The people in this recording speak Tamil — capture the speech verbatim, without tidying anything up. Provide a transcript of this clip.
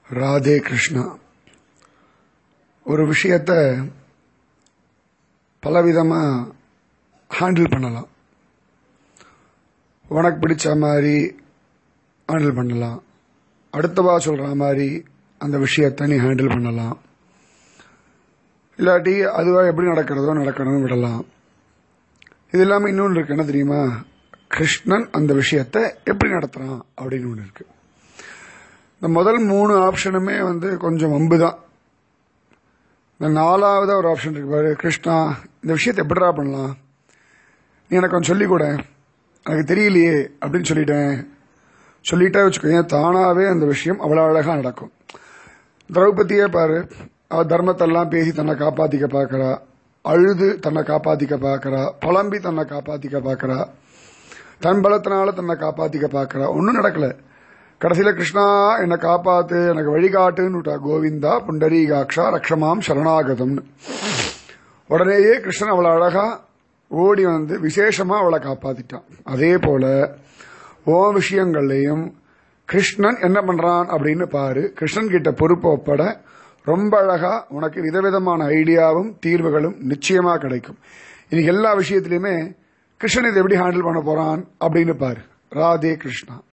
ராதே கிருஷ்ணா. ஒரு விஷயத்தை பலவிதமாக ஹேண்டில் பண்ணலாம். உனக்கு பிடிச்ச மாதிரி ஹேண்டில் பண்ணலாம், அடுத்தவா சொல்கிற மாதிரி அந்த விஷயத்தை நீ ஹேண்டில் பண்ணலாம், இல்லாட்டி அதுவாக எப்படி நடக்கிறதோ நடக்கணும்னு விடலாம். இது இல்லாமல் இன்னொன்று இருக்கு, என்ன தெரியுமா? கிருஷ்ணன் அந்த விஷயத்தை எப்படி நடத்துகிறான் அப்படின்னு ஒன்று இருக்கு. இந்த முதல் மூணு ஆப்ஷனுமே வந்து கொஞ்சம் வம்பு தான். இந்த நாலாவதா ஒரு ஆப்ஷன் இருக்கு பாரு, கிருஷ்ணா இந்த விஷயத்தை எப்படிடா பண்ணலாம், நீ எனக்கு கொஞ்சம் சொல்லிக் கூட, எனக்கு தெரியலையே அப்படின்னு சொல்லிட்டேன் சொல்லிட்டே வச்சுக்கோங்க, தானாகவே அந்த விஷயம் அவ்வளோ அழகாக நடக்கும். திரௌபதியே பாரு, அவள் தர்மத்தெல்லாம் பேசி தன்னை காப்பாற்றிக்க பார்க்குறா, அழுது தன்னை காப்பாற்றிக்க பார்க்குறா, புலம்பி தன்னை காப்பாற்றிக்க பார்க்குறா, தன் பலத்தினால தன்னை காப்பாற்றிக்க பார்க்குறா, ஒன்றும் நடக்கலை. கடைசியில் கிருஷ்ணா என்னை காப்பாத்து, எனக்கு வழிகாட்டுன்னு விட்டா, கோவிந்தா புண்டரீகாட்சா ரக்ஷமாம் சரணாகதம்னு. உடனேயே கிருஷ்ணன் அவளை அழகா ஓடி வந்து விசேஷமா அவளை காப்பாத்திட்டான். அதே போல ஓ விஷயங்கள்லையும் கிருஷ்ணன் என்ன பண்றான் அப்படின்னு பாரு. கிருஷ்ணன் கிட்ட பொறுப்பு ஒப்பட ரொம்ப அழகா உனக்கு விதவிதமான ஐடியாவும் தீர்வுகளும் நிச்சயமா கிடைக்கும். இன்னைக்கு எல்லா விஷயத்திலையுமே கிருஷ்ணன் இதை எப்படி ஹேண்டில் பண்ண போறான் அப்படின்னு பாரு. ராதே கிருஷ்ணா.